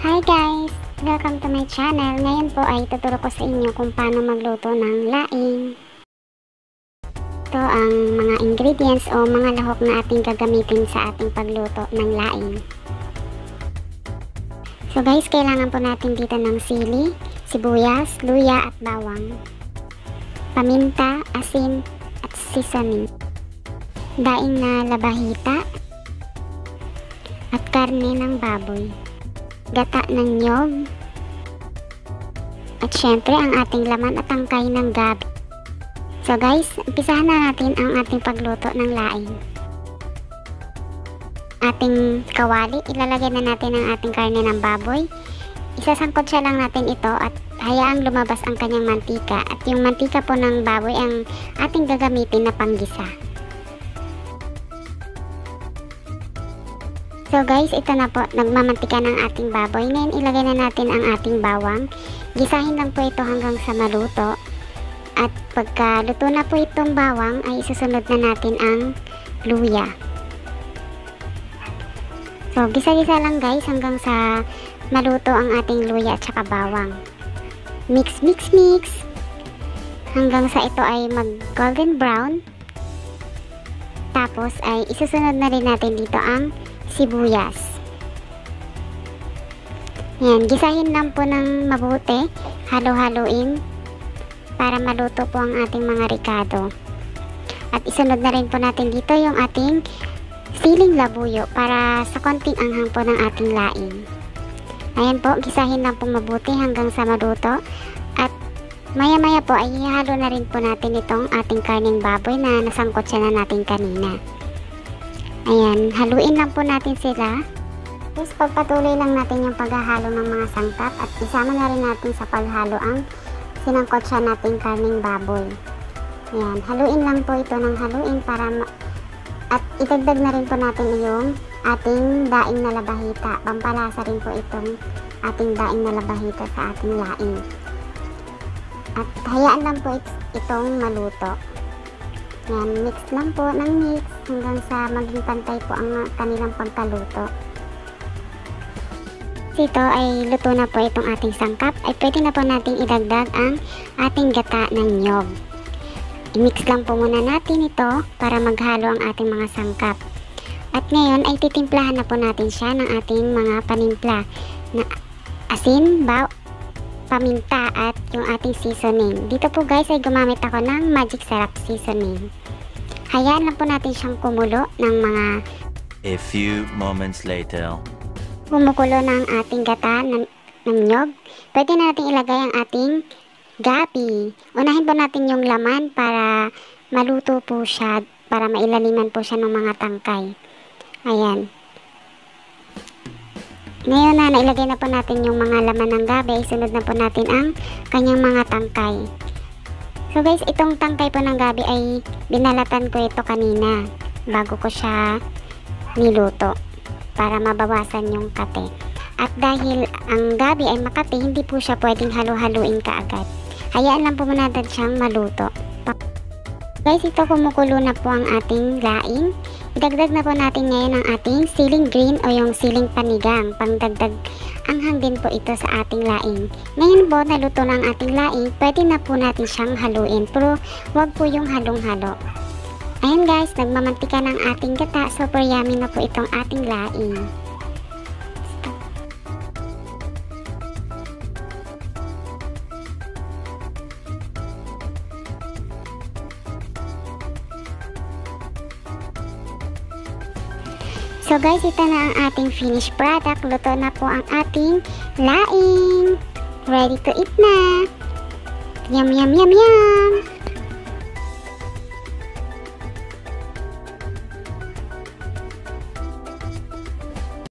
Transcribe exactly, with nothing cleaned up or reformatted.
Hi guys! Welcome to my channel. Ngayon po ay tuturo ko sa inyo kung paano magluto ng laing. Ito ang mga ingredients o mga lahok na ating gagamitin sa ating pagluto ng laing. So guys, kailangan po natin dito ng sili, sibuyas, luya at bawang, paminta, asin at seasoning, daing na labahita at karne ng baboy, gata ng niyog, at syempre ang ating laman at tangkay ng gabi. So guys, umpisahan na natin ang ating pagluto ng laing. Ating kawali, ilalagay na natin ang ating karne ng baboy. Isasangkot siya lang natin ito at hayaang lumabas ang kanyang mantika. At yung mantika po ng baboy ang ating gagamitin na panggisa. So guys, ito na po, nagmamantika ng ating baboy. Ngayon ilagay na natin ang ating bawang. Gisahin lang po ito hanggang sa maluto. At pagka luto na po itong bawang, ay isusunod na natin ang luya. So gisa-gisa lang guys hanggang sa maluto ang ating luya at saka bawang. Mix, mix, mix. Hanggang sa ito ay mag golden brown. Tapos ay isusunod na rin natin dito ang sibuyas. Yan, gisahin lang po ng mabuti, halo-haloin para maluto po ang ating mga ricado. At isunod na rin po natin dito yung ating siling labuyo para sa konting anghang po ng ating laing. Ayan po, gisahin lang po mabuti hanggang sa maluto. At maya-maya po ay ihalo na rin po natin itong ating karneng baboy na nasangkot siya na natin kanina. Ayan, haluin lang po natin sila. Tapos pagpatuloy lang natin yung paghahalo ng mga sangkap at isama na rin natin sa paghalo ang sinangkot siya nating karneng baboy. Ayan, haluin lang po ito ng haluin para at idagdag na rin po natin yung ating daing na labahita. Pampalasa rin po itong ating daing na labahita sa ating laing. At hayaan lang po it itong maluto. Yan, mix lang po ng mix hanggang sa maging pantay po ang kanilang pagkaluto. Dito ay luto na po itong ating sangkap, ay pwede na po natin idagdag ang ating gata ng niyog. I-mix lang po muna natin ito para maghalo ang ating mga sangkap. At ngayon ay titimplahan na po natin siya ng ating mga panimpla na asin, baw, paminta at yung ating seasoning. Dito po guys ay gumamit ako ng Magic Sarap seasoning. Hayaan lang po natin siyang kumulo ng mga a few moments later. Kumukulo ng ating gata ng, ng nyog. Pwede na natin ilagay ang ating gabi. Unahin po natin yung laman para maluto po siya, para mailaliman po siya ng mga tangkay. Ayan. Ngayon na nailagay na po natin yung mga laman ng gabi, isunod na po natin ang kanyang mga tangkay. So guys, itong tangkay po ng gabi ay binalatan ko ito kanina bago ko siya niluto para mabawasan yung kate. At dahil ang gabi ay makati, hindi po siya pwedeng halo-haluin kaagad. Hayaan lang po muna natin siyang maluto. Guys, ito kumukulo na po ang ating laing. Idagdag na po natin ngayon ang ating siling green o yung siling panigang. Pangdagdag anghang din po ito sa ating laing. Ngayon po, naluto na ang ating laing, pwede na po natin siyang haluin. Pero wag po yung halong-halo. Ayan guys, nagmamantika ng ating gata. Super yummy na po itong ating laing. So guys, ito na ang ating finished product. Luto na po ang ating laing. Ready to eat na. Yum, yum, yum, yum.